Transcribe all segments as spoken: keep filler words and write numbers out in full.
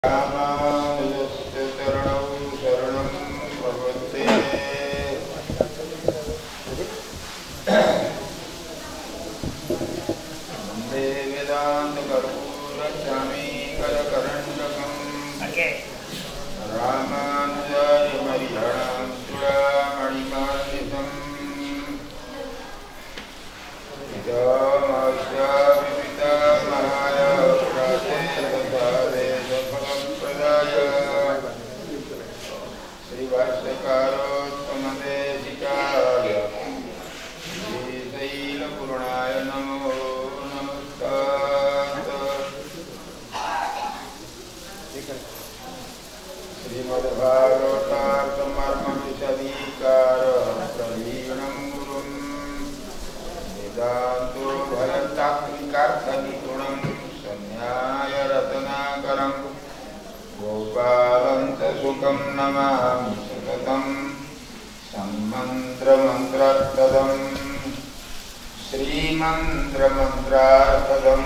रामानुजस्य चरणौ शरणं प्रपद्ये। वन्दे वेदान्तकर्पूरचामीकरकरण्डकम् रामानुजाय मरिहणां चूडामणिमार्जितम् पितामहस्यापि पितामहाय प्राचेतसारे सफलप्रदाय श्रीभाष्यकारोत्तमदेशिकाय श्रीशैलपूर्णाय नमो नमस्तात्। श्रीमद्भागवतार्थमर्मविशदीकार प्रवीणं गुरुं वेदान्तो भरतात्मिकार्थनिपुणं संन्यायरत्नाकरं गोपालन्तसुखं नमामि सततं सन्मन्त्रमन्त्रार्थदम् श्रीमन्त्रमन्त्रार्थदम्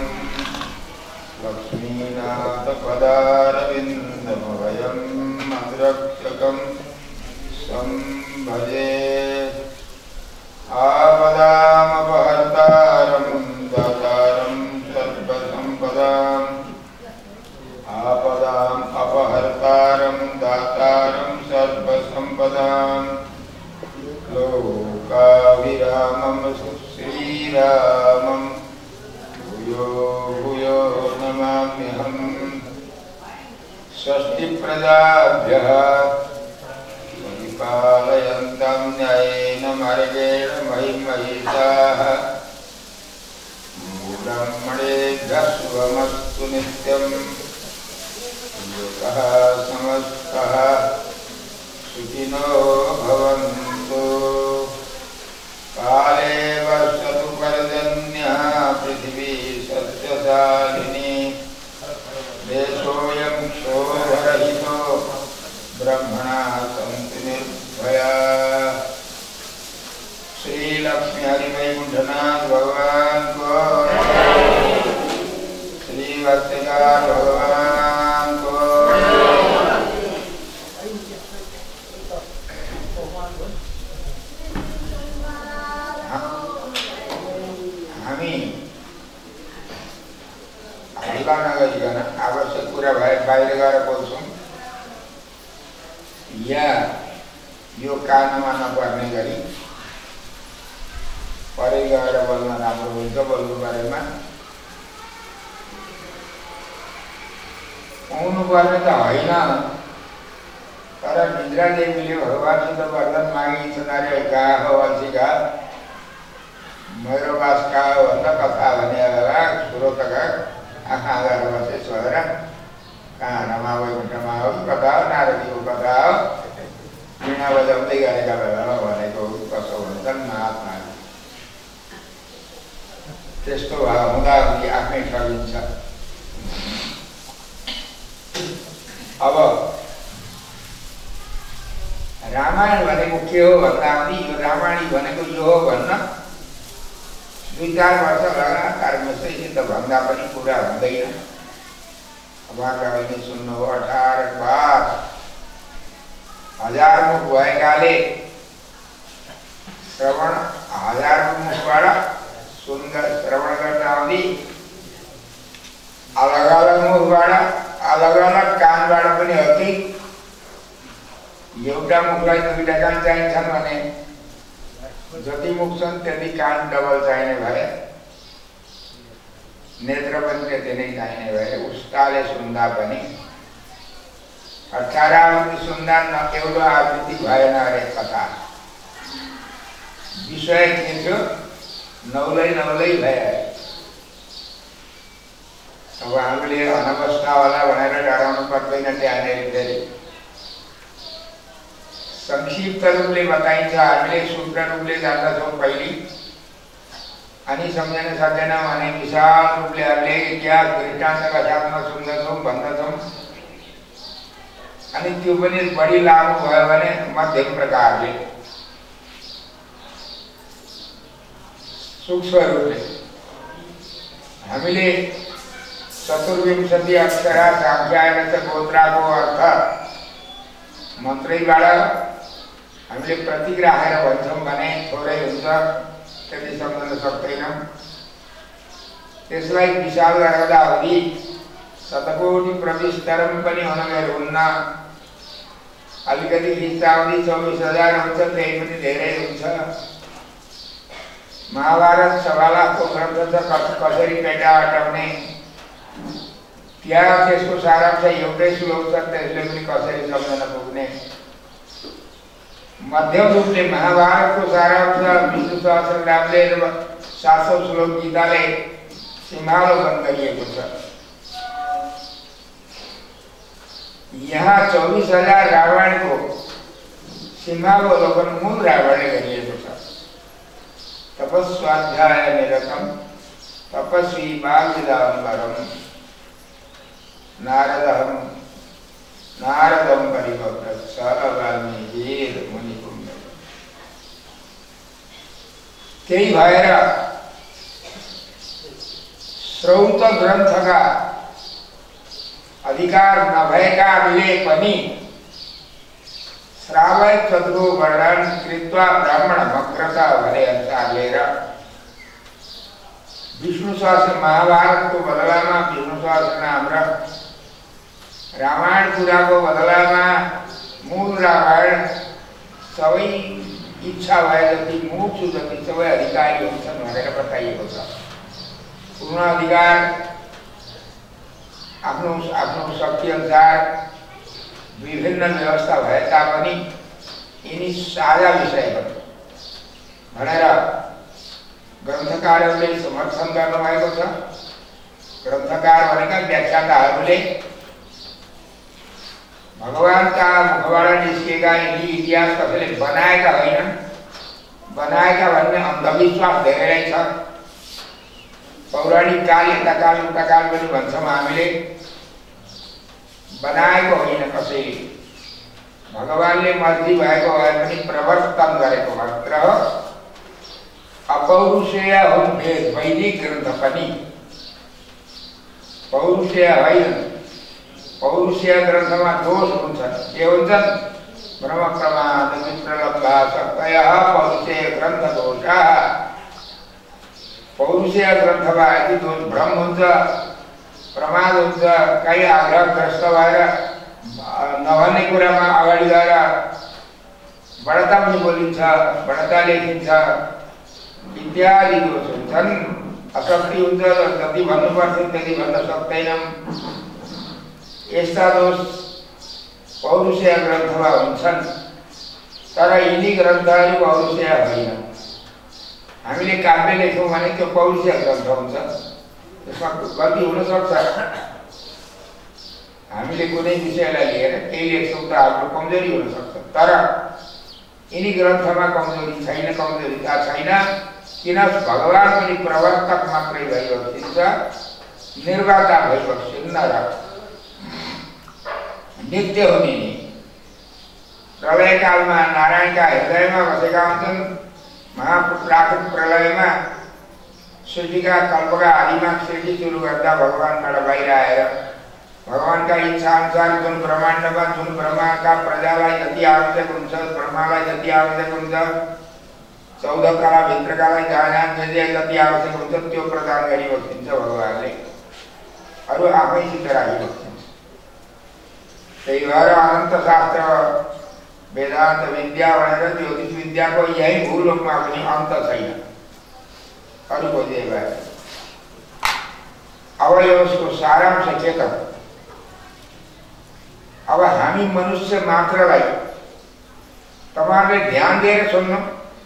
लक्ष्मीनाथपदारविन्दमभयं मद्रक्षकं संभजे। आपदामपहर्तारं दातारं सर्वसम्पदाम् आपदाम् अपहर्तारं दातारं सर्वसम्पदाम् लोकाभिरामं श्रीरामं भूयो भूयो नमाम्यहम्। स्वस्ति प्रजाभ्यः परिपालयन्तां न्यायेन मार्गेण महि महिषाः ब्राह्मणेभ्यः शुभमस्तु नित्यम्। लोकः समस्तः सुखिनो भवन्तु। काले वर्षतु पर्जन्यः पृथिवी सस्यशालिनी देशोऽयं क्षोभरहितो ब्रह्मणः सन्तु निर्भयाः। श्रीलक्ष्मी हरिवैकुण्ठनाथ भगवान् को श्रीवत्सकार भगवान् को हामी हल्ला नगरिकन आवश्यक कुरा भए बाहिर गएर बोल्छौँ या यो कानमा नपर्ने गरी परै गएर बोल्न राम्रो हुन्छ। बोल्नु बारेमा पाउनु पर्ने त होइन, तर निद्रा देवीले भगवानसित वरदान मागी सुनारे कहाँ हो वंशिका मेरो बास कहाँ हो भन्दा कथा भने श्रोतका आँखा गरेर बसे छोएर कहाँ रमा वैकुण्ठमा हो कथा हो नारदीको कथा हो वीणा बजाउँदै गरेका बेलामा भनेको कसो भन्छन् महात्मा। त्यस्तो हुँदा आफै ठगिन्छ। अब रामायण भनेको के हो भन्दा पनि यो रामायण भनेको यो हो भन्न दुई चार वर्ष लगातार mesैसित भन्दा पनि पुरा हुँदैन। उहाँहरूले सुन्नुभयो अठार बार हजार मुख भएकाले श्रवण हजार मुखबाट सुन्दर श्रवण गर्न आउँदी अलग अलग मुखबाट अलग अलग कानबाट पनि हो कि एउटा मुखलाई दुईटा कान चाहिन्छन् भने जति मुख छन् त्यति कान डबल चाहिने भए नेत्र पनि त्यति नै चाहिने भए उस्ताले सुन्दा पनि अठार आवृत्ति सुन्दा न एउटा आवृत्ति भएन अरे कथा। विषय के थियो नौलै नौलै भए। अब हामीले अनवस्था होला भनेर डराउनु पर्दैन। त्यहाँनिर फेरि संक्षिप्त रूपले बताइन्छ। हामीले शुद्ध रूपले जान्दछौँ पहिले अनि सम्झन सक्दैनौँ भने विशाल रूपले हामीले इतिहास वृत्तान्तका साथमा सुन्दछौँ भन्दछौँ अनि त्यो पनि बढी लामो भयो भने मध्यम प्रकारले सूक्ष्म रूपले हामीले चतुर्विंशति अक्षरा सांख्यायन च गोत्राको अर्थ मन्त्रैबाट हामीले प्रतिग्राहेर भन्छौँ भने थोरै हुन्छ, त्यति सम्झन सक्दैनौँ। त्यसलाई विशाल गर्दाहुँदी शतकोटि प्रविस्तरम पनि हुन हुन्न। अलिकति खिच्दाहुँदी चौबिस हजार हुन्छ, त्यही पनि धेरै हुन्छ। महाभारत सवा लाखको ग्रन्थ छ, कसरी पेटा हटाउने, त्यहाँ त्यसको सारांश एउटै श्लोक छ, त्यसले पनि कसरी सम्झन पुग्ने। मध्यम रूपले महाभारतको सारांश विष्णु सहस्रनामले र सात सौ श्लोक गीताले सिंहावलोकन गरिएको छ। यहाँ चौबीस हजार रावणको सिंहावलोकन मूल रावणले गरिएको छ। तपस्वाध्याय निरतम तपस्वी बालविदाम्बरम नारदहम नारदम परिभक्त वाल्मीकिर मुनिकुंड। त्यही भएर श्रौत ग्रन्थका अधिकार नभएकाले पनि श्रावय चतुरो वर्णन कृत्वा ब्राह्मण मक्रता भने अनुसार लिएर विष्णु सहस्र महाभारतको बदलामा विष्णु सहस्रनाम र रामायण पुराको बदलामा मूल रामायण सबै इच्छा भए जति मुक्छु जति सबै अधिकारी हुन्छन् भनेर बताइएको छ। पूर्ण अधिकार आफ्नो आफ्नो शक्ति अनुसार विभिन्न व्यवस्था भए तापनि यिनी साझा विषय भनेर ग्रन्थकारहरूले समर्थन गर्नुभएको छ। ग्रन्थकार भनेका व्याख्याताहरूले भगवानका मुखबाट निस्केका यी इतिहास कसैले बनाएका होइनन्। बनाएका भन्ने अन्धविश्वास धेरै छ। पौराणिक काल यता काल उता काल पनि भन्छौँ हामीले, बनाएको होइन कसैले। भगवानले मर्जी भएको भए पनि प्रवर्तन गरेको मात्र हो। अपौरुषेय हुन् वेद वैदिक ग्रन्थ पनि पौरुषेय होइन। पौरुषेय ग्रन्थमा दोष हुन्छन्। के हुन्छन्? ब्रह्म प्रमाद विप्रलम्बा शक्तयः पौरुषेय ग्रन्थ दोषाः। पौरुषेय ग्रन्थमा यदि दोष भ्रम हुन्छ, प्रमाद हुन्छ, कहीँ आग्रहग्रस्त भएर नभन्ने कुरामा अगाडि गएर बढता पनि बोलिन्छ, बढता लेखिन्छ इत्यादि दोष हुन्छन्। अशक्ति हुन्छ, जति भन्नुपर्छ त्यति भन्न सक्दैनौँ। यस्ता दोष पौरुषेय ग्रन्थमा हुन्छन्। तर यिनी ग्रन्थहरू पौरुषेय होइन। हामीले काव्य लेख्यौँ भने त्यो पौरुषेय ग्रन्थ हुन्छ, त्यसमा गल्ती हुन सक्छ। हामीले कुनै विषयलाई लिएर केही लेख्छौँ त हाम्रो कमजोरी हुन सक्छ। तर यिनी ग्रन्थमा कमजोरी छैन, कमजोरीता छैन। किन? भगवान पनि प्रवर्तक मात्रै भइबक्सिन्छ, निर्माता भइबक्सिन्न र नित्य हुने नि। प्रलयकालमा नारायणका हृदयमा बसेका हुन्छन्। महाप्राकृत प्रलयमा सृष्टिका कल्पका आदिमा सृष्टि सुरु गर्दा भगवानबाट बाहिर आएर भगवानका इच्छा अनुसार जुन ब्रह्माण्डमा जुन ब्रह्माका प्रजालाई जति आवश्यक हुन्छ, ब्रह्मालाई जति आवश्यक हुन्छ, चौध कला भित्रकालाई जहाँ जति आवश्यक हुन्छ त्यो प्रदान गरिबक्सिन्छ भगवानले। अरू आफैसित राखिबक्सिन्छ। त्यही भएर अनन्त शास्त्र वेदान्त विद्या भनेर ज्योतिष विद्याको यही भूलोकमा पनि अन्त छैन। अरू खोजे भए अब यसको सारांश के त? अब हामी मनुष्य मात्रलाई तपाईहरुले ध्यान दिएर सुन्नु।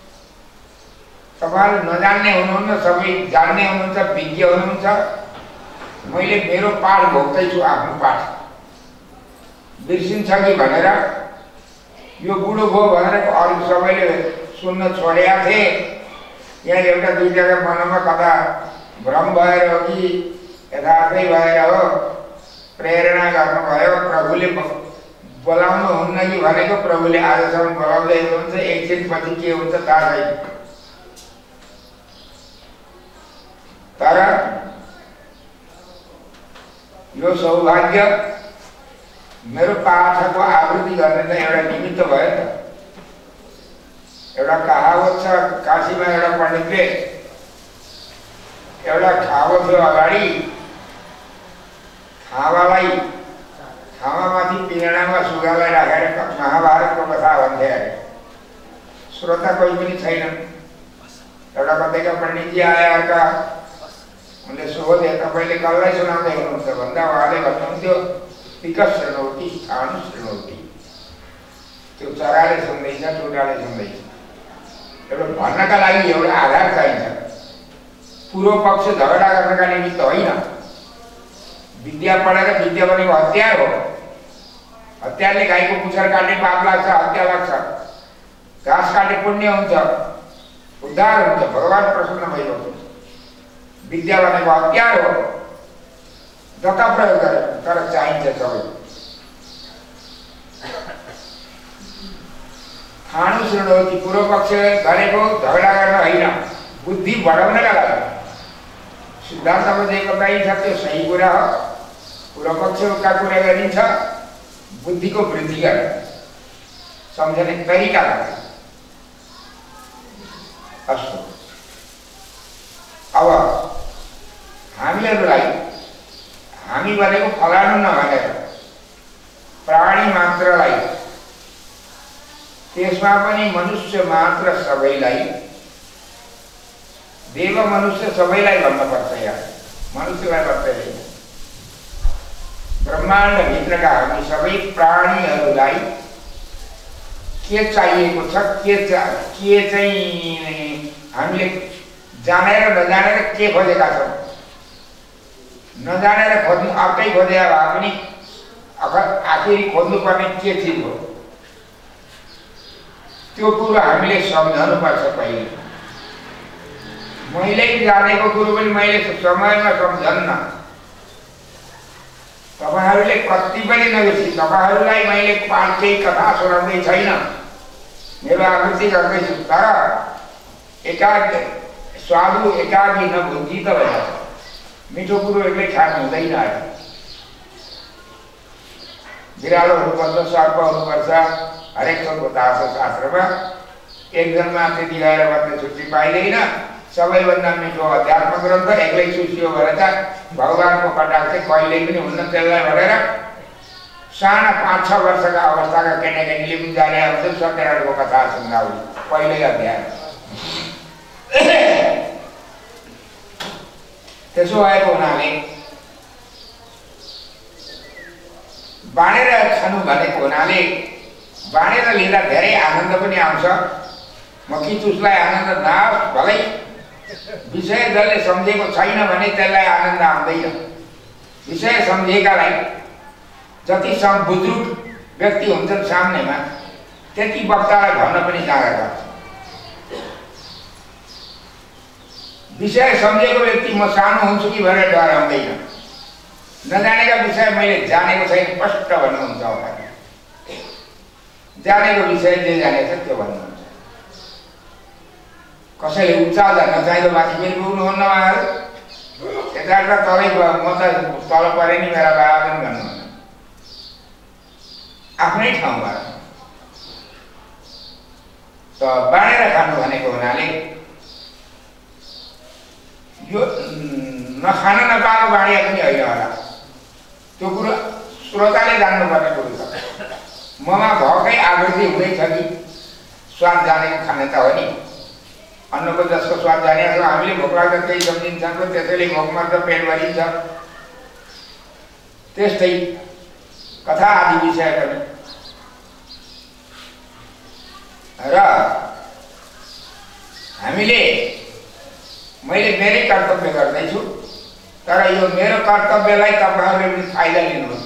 तपाईहरु नजान्ने हुनुहुन्न, सबै जान्ने हुनुहुन्छ, विज्ञ हुनुहुन्छ। मैले मेरो पाठ भोग्दैछु, आफ्नो पाठ बिर्सिन्छ कि भनेर यो बुढो भयो भनेर अरू सबैले सुन्न छोडेका थिए। यहाँ एउटा दुई जग्गा मनमा कता भ्रम भएर हो कि यथार्थै भएर हो, प्रेरणा गर्नुभयो। प्रभुले बोलाउनुहुन्न कि भनेको प्रभुले आजसम्म बोलाउँदै हुनुहुन्छ। एकछिनपछि के हुन्छ थाहा छैन। तर यो सौभाग्य मेरो पाठको आवृत्ति गर्ने त एउटा निमित्त भयो त। एउटा कहावत छ, काशीमा एउटा पण्डितले एउटा खावा थियो अगाडि, खावालाई खावामाथि पिँडामा सुगालाई राखेर महाभारतको कथा भन्थे अरे। श्रोता कोही पनि छैनन्। एउटा कतैका पण्डितजी आए अर्का, उनले सोधे तपाईँले कसलाई सुनाउँदै हुनुहुन्छ भन्दा उहाँले भन्नुहुन्थ्यो विकट शृणोति स्थानु शृणोति। त्यो चराले सुन्दैछ, टोटाले सुन्दैछ। एउटा भन्नका लागि एउटा आधार चाहिन्छ। पूर्व पक्ष झगडा गर्नका निमित्त होइन। विद्या पढेर विद्या बनेको हतियार हो। हतियारले गाईको पुच्छर काट्ने पाप लाग्छ, हत्या लाग्छ। घाँस काट्ने पुण्य हुन्छ, उद्धार हुन्छ, भगवान प्रसन्न भइबस्छ। विद्या भनेको हतियार हो, जता प्रयोग गरे तर चाहिन्छ सबै। खानु शृणोति, पूर्व पक्ष गरेको झगडा गर्न होइन, बुद्धि बढाउनका लागि। सिद्धान्तमा जे बताइन्छ त्यो सही कुरा हो। पूर्व पक्षका कुरा गरिन्छ बुद्धिको वृद्धि गर्न, सम्झने तरिका लाग्छ। अस्तु, अब हामीहरूलाई हामी भनेको फलानु नभनेर प्राणी मात्रलाई, त्यसमा पनि मनुष्य मात्र सबैलाई, देव मनुष्य सबैलाई भन्नुपर्छ। यहाँ मनुष्यलाई मात्रै होइन, ब्रह्माण्ड भित्रका हामी सबै प्राणीहरूलाई के चाहिएको छ, के के चाहिँ हामीले जानेर नजानेर के खोजेका छौँ। नजानेर खोज्नु अर्कै खोजे भए पनि आखिर खोज्नुपर्ने के चिज हो त्यो कुरो हामीले सम्झनुपर्छ। पहिले मैले जानेको कुरो पनि मैले समयमा सम्झन्न। तपाईहरूले कति पनि नबिर्सी, तपाईहरूलाई मैले पाठ केही कथा सुनाउँदै छैन, मेरो आवृत्ति गर्दैछु, तर एकाग्र स्वादु एकाग्री नभुझी त भइहाल्छ। मिठो कुरो एक्लै खानु हुँदैन। बिरालो हुनुपर्छ, सर्प हुनुपर्छ, हरेक थोकको तास छ शास्त्रमा। एकजनमा त्यति गएर मात्रै छुट्टी पाइँदैन। सबैभन्दा मिठो अध्यात्म ग्रन्थ एक्लै सुसियो भने त भगवानको कटाक्ष कहिल्यै पनि हुन्न। त्यसलाई भनेर साना पाँच छ वर्षका अवस्थाका केटाकेटीले पनि जाने आउँछ सत्यनारायणको कथा सुन्दा पहिल्यै अध्याय। त्यसो भएको हुनाले बाँडेर खानु भनेको हुनाले बाँडेर लिँदा धेरै आनन्द पनि आउँछ। मक्खी चुसलाई आनन्द नआओस् भलै, विषय जसले सम्झेको छैन भने त्यसलाई आनन्द आउँदैन। विषय सम्झेकालाई जति सम बुजुर्ग व्यक्ति हुन्छन् सामनेमा त्यति वक्तालाई भन्न पनि जाँगर गर्छ। विषय सम्झेको व्यक्ति म सानो हुन्छु कि भनेर डराउँदैन। नजानेका विषय मैले जानेको छैन स्पष्ट भन्नुहुन्छ। अगाडि जानेको विषय जे जानेछ त्यो भन्नुहुन्छ। कसैले उचाल्दा नचाहिँदो माथि पनि पुग्नुहुन्न उहाँहरू। यताबाट तलै म त तल परे नि मेरा बाबा पनि भन्नुहुन्न। आफ्नै ठाउँमा त बाँडेर खानु भनेको हुनाले यो नखान नपाएको बाँडिया पनि होइन होला। त्यो कुरो श्रोताले जान्नुपर्ने कुरो छ। ममा भएकै आवृत्ति हुँदैछ कि स्वाद जानेको खाने त हो नि। अन्नको जसको स्वाद जानेको छ हामीले भोक लाग्दा केही सम्झिन्छ, त्यसैले भोक मार्दा पेट भरिन्छ। त्यस्तै कथा आदि विषय पनि। र हामीले मैले मेरै कर्तव्य गर्दैछु, तर यो मेरो कर्तव्यलाई तपाईहरूले पनि फाइदा लिनुहोस्।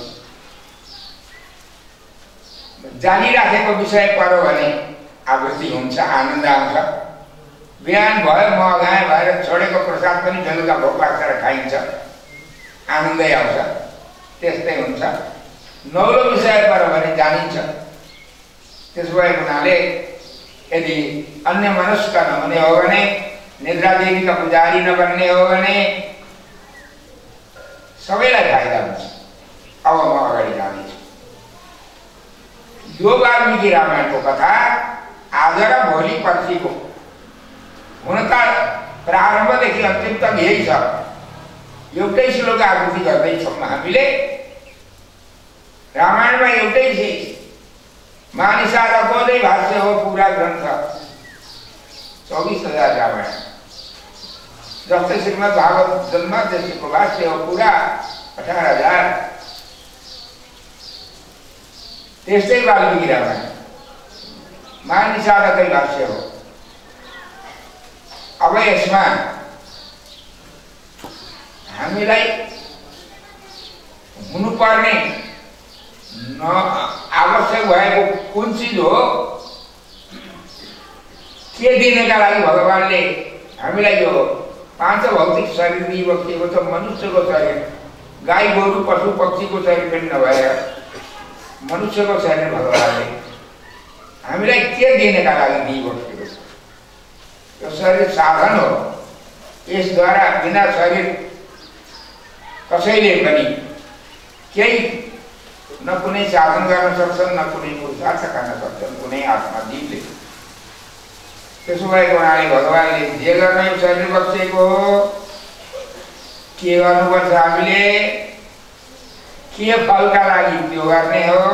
जानिराखेको विषय पऱ्यो भने आवृत्ति हुन्छ, आनन्द आउँछ। बिहान भयो म अगाए भएर छोडेको प्रसाद पनि बेलुका भोक लाग्छ र खाइन्छ, आनन्दै आउँछ। त्यस्तै हुन्छ। नौलो विषय पऱ्यो भने जानिन्छ। त्यसो भएको हुनाले यदि अन्य मनस्क नहुने हो भने, निद्रा देवीका पुजारी नबन्ने हो भने सबैलाई फाइदा हुन्छ। अब म अगाडि जानेछु। यो वाल्मीकि रामायणको कथा आज र भोलि पर्सिको हुन त प्रारम्भदेखि अन्तिम तक यही छ। एउटै श्लोक आवृत्ति गर्दैछौँ हामीले। रामायणमा एउटै चिज मानिसाको नै भाष्य हो पुरा ग्रन्थ, चौबिस हजार रामायण। जस्तै श्रीमद् भागवत जन्म त्यसको भाष्य हो पुरा अठार हजार। त्यस्तै वाल्मीकि रामायण मानिसाकै भाष्य हो। अब यसमा हामीलाई हुनुपर्ने न आवश्यक भएको कुन चिज हो, के दिनका लागि भगवानले हामीलाई यो पाँच भौतिक शरीर दिइबक्सेको छ। मनुष्यको शरीर, गाई गोरु पशु पक्षीको शरीर पनि नभएर मनुष्यको शरीर भगवानले हामीलाई के दिनका लागि दिइबक्सेको छ। यो शरीर साधन हो। यसद्वारा बिना शरीर कसैले पनि केही न कुनै साधन गर्न सक्छन्, न कुनै पुरुषार्थ गर्न सक्छन् कुनै आत्माजीवले। त्यसो भएको हुनाले भगवानले जे गर्न यो शरीर बक्सेको हो, के गर्नुपर्छ हामीले, के फलका लागि त्यो गर्ने हो,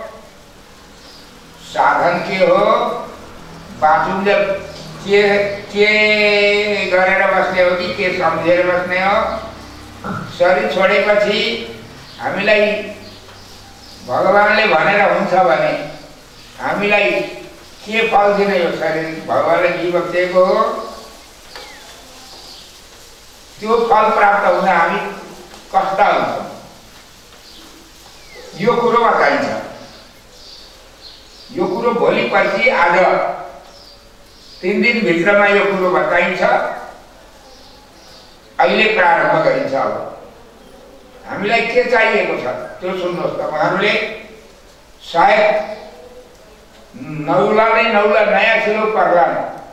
साधन के हो, बाँचुन्जेल के के गरेर बस्ने हो कि के सम्झेर बस्ने हो। शरीर छोडेपछि हामीलाई भगवानले भनेर हुन्छ भने हामीलाई के फल दिने यो शरीर भगवानले दिइबक्सेको हो, त्यो फल प्राप्त हुन हामी कस्ता हुन्छौँ यो कुरो बताइन्छ। यो कुरो भोलि पर्सि आज तीन दिन भित्रमा यो कुरो बताइन्छ। अहिले प्रारम्भ गरिन्छ। अब हामीलाई के चाहिएको छ त्यो सुन्नुहोस्। तपाईहरुले सायद नौला नै नौला नयाँ श्लोक पर्ला।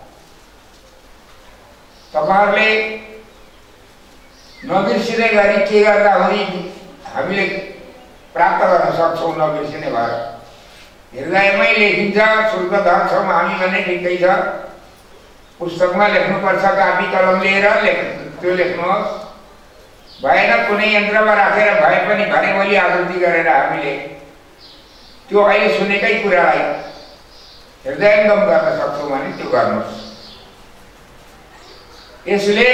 तपाईहरुले नबिर्सिने गरी के गर्दा हुने हामीले प्राप्त गर्न सक्छौँ नबिर्सिने भएर। हृदयमै लेखिन्छ, शुद्ध धर्छौँ हामी भने ठिकै छ। पुस्तकमा लेख्नुपर्छ, कापी कलम लिएर लेख त्यो लेख्नुहोस्। भएन कुनै यन्त्रमा राखेर भए पनि भने भोलि आवृत्ति गरेर हामीले त्यो अहिले सुनेकै कुरालाई हृदयङ्गम गर्न सक्छौँ भने त्यो गर्नुहोस्। यसले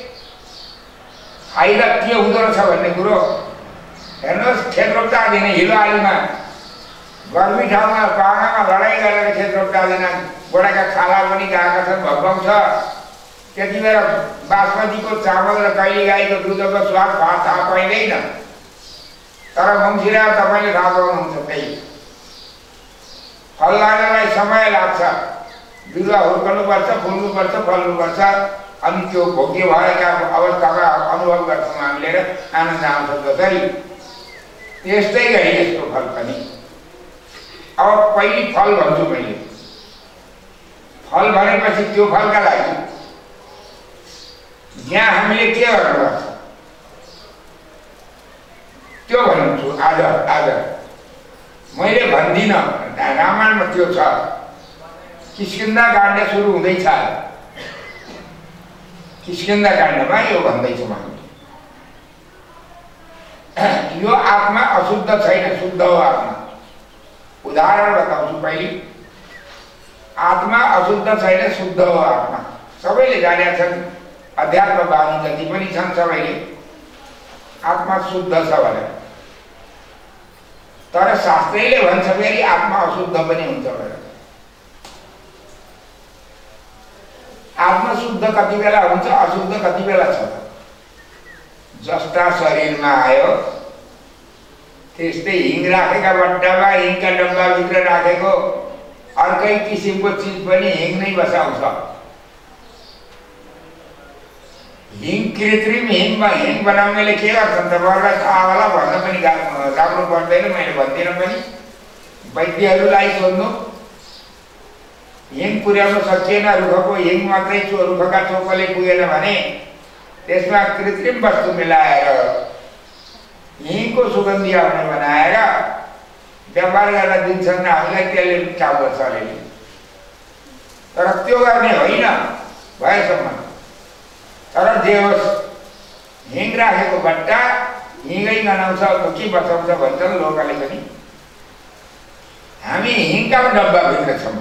फाइदा के हुँदो रहेछ भन्ने कुरो हेर्नुहोस्। खेत रोप्दा दिने हिलो आलीमा गर्मी ठाउँमा पाहाडमा लडाइँ गरेर खेत रोप्दा दिन गोडाका खाला पनि गएका छन्, भगाउँछ। त्यति बेला बासमतीको चामल र कैली गाईको दुधको स्वाद थाहा पाइँदैन। तर मङ्सिरा तपाईँले थाहा पाउनुहुन्छ। त्यही फल लाग्नलाई समय लाग्छ। बिरुवा हुर्कनुपर्छ, फुल्नुपर्छ, फल्नुपर्छ, अनि त्यो भोग्य भएका अवस्थामा अनुभव गर्छौँ हामीले र आनन्द आउँछ। जसरी त्यस्तै गरी यसको फल पनि। अब पहिली फल भन्छु मैले। फल भनेपछि त्यो फलका लागि यहाँ हामीले के गर्नुपर्छ त्यो भन्छु आज। आज मैले भन्दिनँ, रामायणमा त्यो छ। किष्किन्धा काण्ड सुरु हुँदैछ। किष्किन्धा काण्डमा यो भन्दैछु मैले। यो आत्मा अशुद्ध छैन, शुद्ध हो आत्मा। उदाहरण बताउँछु पहिले। आत्मा अशुद्ध छैन, शुद्ध हो आत्मा। सबैले जानेका छन्, अध्यात्मवादी जति पनि छन् सबैले आत्मा शुद्ध छ भनेर। तर शास्त्रले भन्छ फेरि आत्मा अशुद्ध पनि हुन्छ भनेर। आत्मा शुद्ध कति बेला हुन्छ, अशुद्ध कति बेला छ। जस्ता शरीरमा आयो त्यस्तै हिङ राखेका बट्टामा हिङका डब्बाभित्र राखेको अर्कै किसिमको चिज पनि हिङ नै बसाउँछ। हिङ कृत्रिम हिङमा हिङ बनाउनेले के गर्छन् तपाईँहरूलाई थाहा होला, भन्न पनि राम्रो पर्दैन, मैले भन्दिनँ पनि। वैद्यहरूलाई सोध्नु, हिङ पुर्याउन सकिएन, रुखको हिङ मात्रै रुखका चोकले पुगेन भने त्यसमा कृत्रिम वस्तु मिलाएर यहीँको सुगन्धी आउने बनाएर व्यापार गरेर दिन्छन् हामीलाई, त्यसले काम गर्छ अलिअलि। तर त्यो गर्ने होइन भएसम्म। तर जे होस्, हिङ राखेको बट्टा हिँगै गनाउँछ, के बचाउँछ भन्छन् लोकले पनि। हामी हिङका डब्बाभित्र छौँ।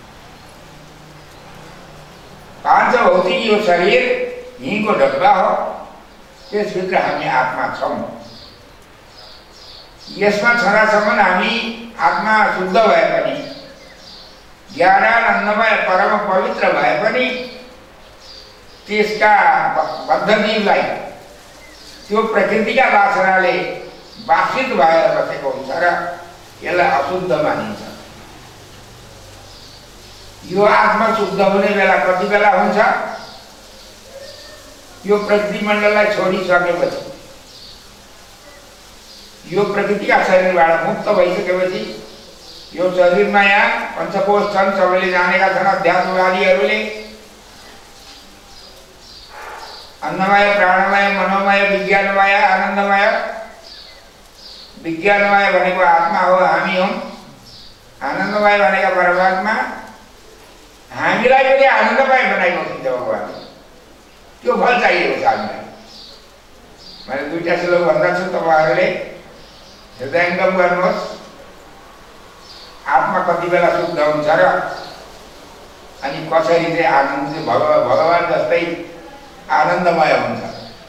पाँच भौतिक यो शरीर हिङको डब्बा हो, त्यसभित्र हामी आत्मा छौँ। यसमा छँदासम्म हामी आत्मा शुद्ध भए पनि, ज्ञानानन्दमय परम पवित्र भए पनि, त्यसका बद्ध जीवलाई त्यो प्रकृतिका वासनाले वासित भएर बसेको हुन्छ र यसलाई अशुद्ध मानिन्छ। यो आत्मा शुद्ध हुने बेला कति बेला हुन्छ? यो प्रकृति मण्डललाई छोडिसकेपछि, यो प्रकृतिका शरीरबाट मुक्त भइसकेपछि, यो शरीरमा यहाँ पञ्चकोश छन्, सबैले जानेका छन् अध्यात्मवादीहरूले। अन्नमय, प्राणमय, मनोमय, विज्ञानमय, आनन्दमय। विज्ञानमय भनेको आत्मा हो, हामी हौँ। आनन्दमय भनेको परमात्मा। हामीलाई पनि आनन्दमय बनाएको हुन्छ भगवान्। त्यो फल चाहिएको छ हामीलाई। मैले दुईटा श्लोक भन्दा छु, तपाईँहरूले हृदयङ्गम गर्नुहोस्। आत्मा कति बेला शुद्ध हुन्छ र अनि कसरी चाहिँ आनन्द चाहिँ भगवान भगवान जस्तै आनन्दमय हुन्छ।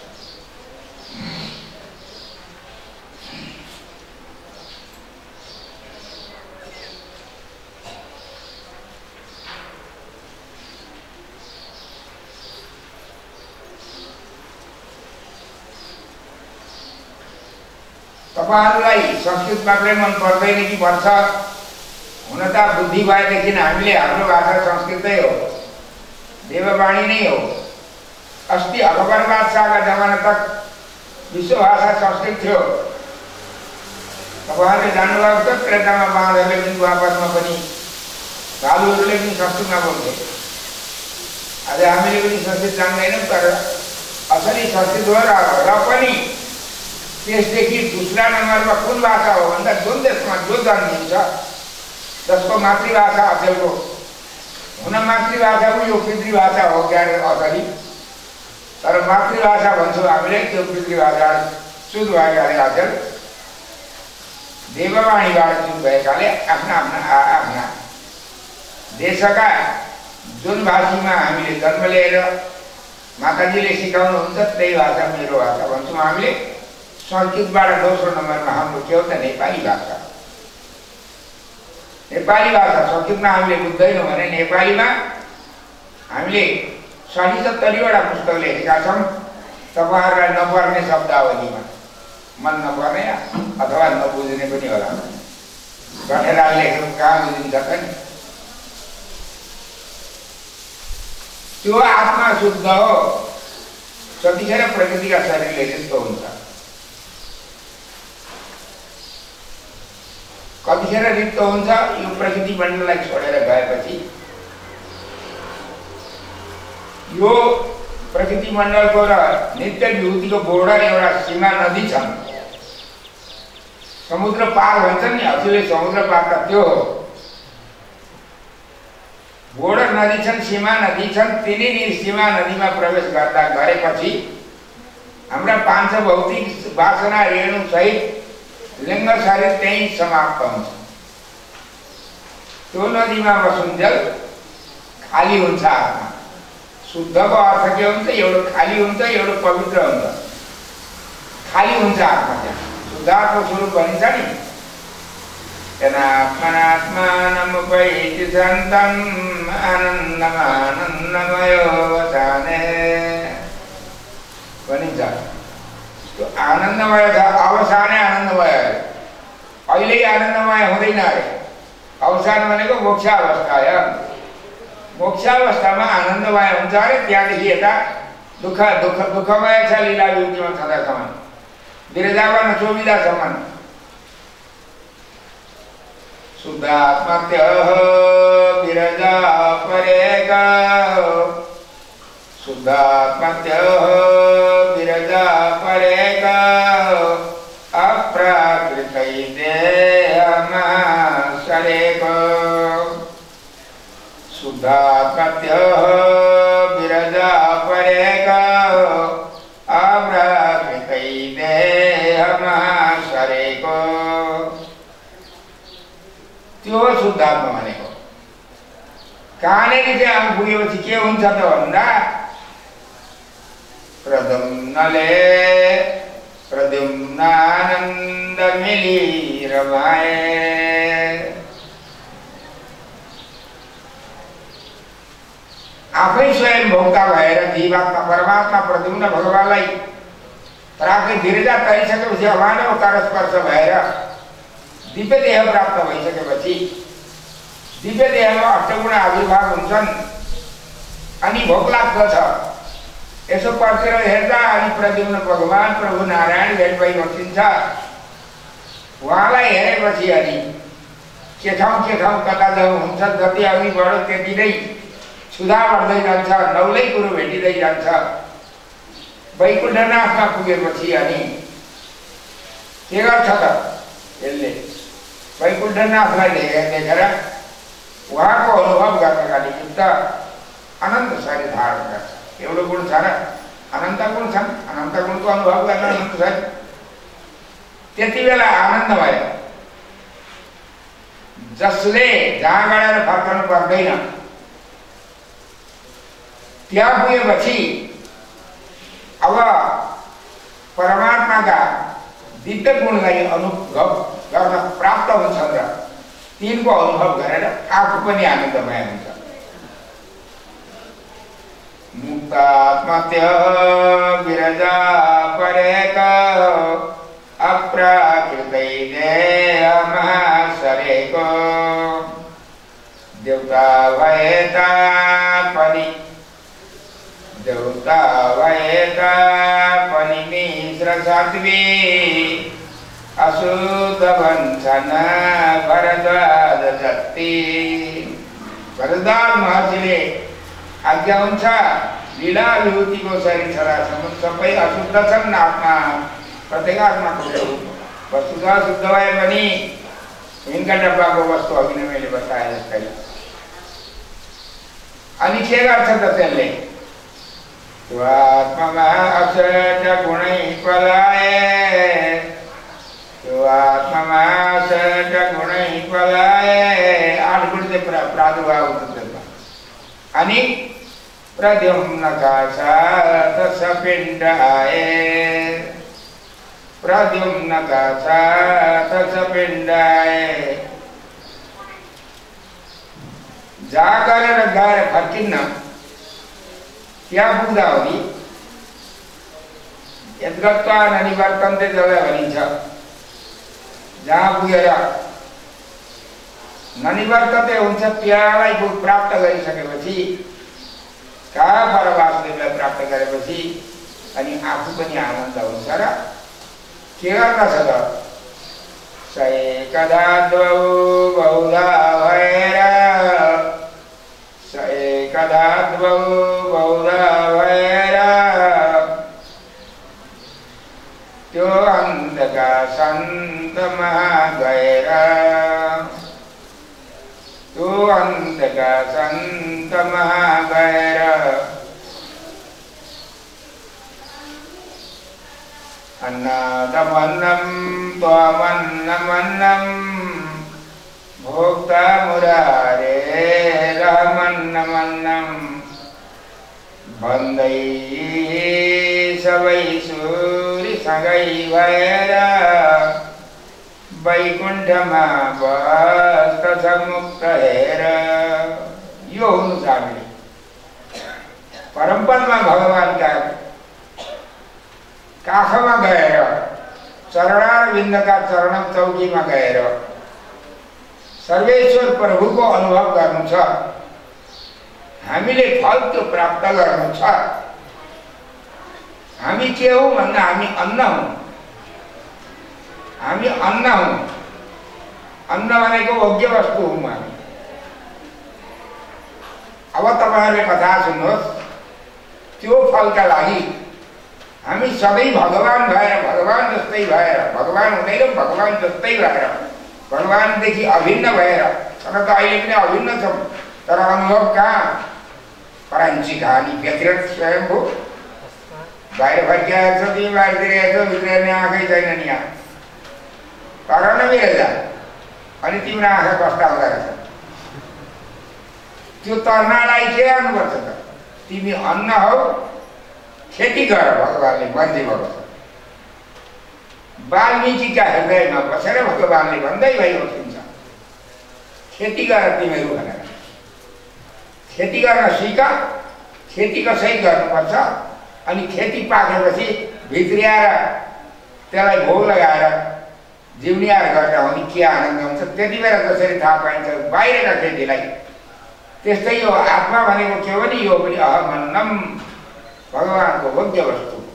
तपाईहरुलाई संस्कृत मात्रै मन पर्दैन कि पर्छ? हुन त बुद्धि भएदेखि हामीले हाम्रो भाषा संस्कृतै हो, देववाणी नै हो। अस्ति अकबर बादशाहका जमाना तक विश्व भाषा संस्कृत थियो। तपाईहरुले जान्नुभएको छ, त्रेतामा बाँधहरूले पनि द्वापरमा पनि साधुहरूले पनि संस्कृतमा बोल्थे। आज हामीले पनि संस्कृत जान्दैनौँ, तर असली संस्कृत हो। र पनि त्यसदेखि दूसरा नम्बरमा कुन भाषा हो भन्दा जुन देशमा जो जानिन्छ, जसको मातृभाषा अचेलको हुन, मातृभाषा पनि यो पितृभाषा हो क्या असली। तर मातृभाषा भन्छौँ हामीले, त्यो पितृभाषा शुद्ध भएकाले अचेल, देववाणीबाट शुद्ध भएकाले आफ्ना आफ्ना आफ्ना देशका जुन भाषीमा हामीले जन्म लिएर माताजीले सिकाउनुहुन्छ त्यही भाषा मेरो भाषा भन्छौँ हामीले। संस्कृतबाट दोस्रो नम्बरमा हाम्रो के हो त नेपाली भाषा। नेपाली भाषा संस्कृतमा हामीले बुझ्दैनौँ भने नेपालीमा हामीले साठी सत्तरीवटा पुस्तक लेखेका छौँ। तपाईँहरूलाई नपर्ने शब्दावलीमा, मन नपर्ने अथवा नबुझ्ने पनि होला। गठेराले लेखेको कहाँ बुझिन्छ त नि? त्यो आत्मा शुद्ध हो, त्यतिखेर प्रकृतिका शरीरले त्यस्तो हुन्छ। कतिखेर रिक्त हुन्छ? यो प्रकृति मण्डललाई छोडेर गएपछि। यो प्रकृति मण्डलको र नित्य विभूतिको बोर्डर एउटा सीमा नदी छन्, समुद्र पार भन्छन् नि, हजुरले समुद्र पार त त्यो हो। बोर्डर नदी छन्, सीमा नदी छन्। तिनीहरू सीमा नदीमा प्रवेश गर्दा गरेपछि हाम्रा पाँच भौतिक वासना रेणु सहित लिङ्ग शरीर त्यही समाप्त हुन्छ। त्यो नदीमा बसुन्जेल खाली हुन्छ आत्मा। शुद्धको अर्थ के हुन्छ? एउटा खाली हुन्छ, एउटा पवित्र हुन्छ। खाली हुन्छ आत्मा। त्यहाँ शुद्धात्मा स्वरूप भनिन्छ नि, यदात्मनात्मानमुपैति शान्तम् आनन्दमानन्दमयो वसाने भनिन्छ। त्यो आनन्दमय छ, अवसानै आनन्दमय अरे। अहिले आनन्दमय हुँदैन अरे। अवसान भनेको मोक्षावस्था हो। मोक्षावस्थामा आनन्दमय हुन्छ अरे। त्यहाँदेखि यता दुःख दुःख दुःखमय छ लीला युक्तिमा छँदासम्म, विरजावन चोबिदासम्म। शुद्धात्मत्य विरजा परेक, शुद्धात्मत्य विरजा परेक शुद्धात्मत्य विरजा परेक अव्राकृतै देहमाश्रयको त्यो शुद्धात्मा भनेको। कहाँनिर चाहिँ आफू पुगेपछि के हुन्छ त भन्दा प्रद्युम्नले प्रद्युम्नानन्द मिली रमाए। आफै स्वयं भोक्ता भएर जीवात्मा परमात्मा प्रद्युम्न भगवानलाई प्राप्त गिरिजा तरिसकेपछि अमानव करस्पर्श भएर दिव्य देह प्राप्त भइसकेपछि दिव्य देहमा अष्टगुण आविर्भाव हुन्छन् अनि भोक लाग्दछ। यसो पर्खेर हेर्दा अनि प्रद्युम्न भगवान प्रभु नारायण भेट भइ बसिन्छ। उहाँलाई हेरेपछि अनि के ठाउँ के ठाउँ कता जाउँ हुन्छ, जति अघि बढो त्यति नै सुधा बढ्दै जान्छ, नौलै कुरो भेटिँदै जान्छ। वैकुण्ठनाथमा पुगेपछि अनि के गर्छ त यसले वैकुण्ठनाथलाई देखेर उहाँको अनुभव गर्नका निमित्त अनन्त शरीर धारण गर्छ। एउटा गुण छ र अनन्त गुण छन्, अनन्त गुणको अनुभव गर्न अनन्त शरीर। त्यति बेला आनन्द भयो। जसले जहाँ गएर फर्कनु पर्दैन त्यहाँ पुगेपछि अब परमात्माका दिव्य गुणलाई अनुभव गर्न प्राप्त हुन्छन् र तिनको अनुभव गरेर आफू पनि आनन्दमय हुन्छ। मुक्तात्मत्य विरजा परेक अप्राकृतै देहमाश्रयको देवता भए तापनि देवता भए तापनि मिश्र साध्वी अशुद्ध भन्छन् भरद्वाज जति। भरद्वाज महर्षिले आज्ञा हुन्छ लीला विभूतिको शरीर छँदासम्म सबै अशुद्ध छन्। आत्मा प्रत्येक आत्माको वस्तुतः शुद्ध भए पनि हिँडका डब्बाको वस्तु अघि नै मैले बताए जस्तै। अनि के गर्छ त त्यसले त्यो आत्मामा अक्षर गुणै पलाए त्यो आत्मामा अक्षर गुणै पलाए। आठ गुण चाहिँ प्रादुर्भाव हुन्छ त्यसमा। अनि प्रद्युम्नका साथ सपिण्ड आए प्रद्युम्नका साथ सपिण्ड आए। जहाँ गरेर गएर फर्किन्न त्यहाँ पुग्दा हो नि यद्गत्वा ननिवर्तन्ते जसलाई भनिन्छ। जहाँ पुगेर ननिवर्तते हुन्छ त्यहाँलाई प्राप्त गरिसकेपछि कहाँ परवासुदेवलाई प्राप्त गरेपछि अनि आफू पनि आनन्द हुन्छ र के गर्न छ त स एकदा द्वौ बहुधा भएर स एकदा द्वौ बहुधा भएर त्यो अन्तका सन्तमा गएर त्यो अन्तका सन्तमा गएर अन्नदमन्नं त्वमन्नमन्नं भोक्ता मुरारेरहमन्नमन्नं भन्दै सबै सूरीसँगै भएर वैकुण्ठमा बस्दछ मुक्त हेर। यो हुनु छ हामीले परमपदमा भगवानका काखमा गएर चरणारविन्दका चरण चौकीमा गएर सर्वेश्वर प्रभुको अनुभव गर्नु छ। हामीले फल त्यो प्राप्त गर्नु छ। हामी के हौँ भन्दा हामी अन्न हौँ। हामी अन्न हौँ। अन्न भनेको भोग्य वस्तु हौँ हामी। अब तपाईहरुले कथा सुन्नुहोस्। त्यो फलका लागि हामी सधैँ भगवान भएर भगवान जस्तै भएर भगवान हुँदैन भगवान जस्तै भएर भगवानदेखि अभिन्न भएर तर त अहिले पनि अभिन्न छौँ। तर अनुभव कहाँ? परांची कहानी व्यतिरिक्त स्वयंभू बाहिर फर्किआएको छ तिमी बाहिरतिर हेर्छौ भित्र हेर्ने आँखै छैन नि यहाँ तर न बिरेजा अनि तिम्रो आँखा कस्ता हुँदो रहेछ त्यो तर्नालाई के गर्नुपर्छ त तिमी अन्न हौ खेती गर भगवानले भन्दै भएको छ वाल्मीकिका हृदयमा बसेर भगवानले भन्दै भएको हुन्छ खेती गर तिमीहरू भनेर खेती गर्न सिक खेती कसरी गर्नुपर्छ अनि खेती पाकेपछि भित्रियाएर त्यसलाई भोग लगाएर जिउनियार गर्दा हुने के आनन्द हुन्छ त्यति बेला जसरी थाहा पाइन्छ बाहिरका खेतीलाई त्यस्तै यो आत्मा भनेको के हो भने यो पनि अहमन्नम भगवानको भोग्य वस्तु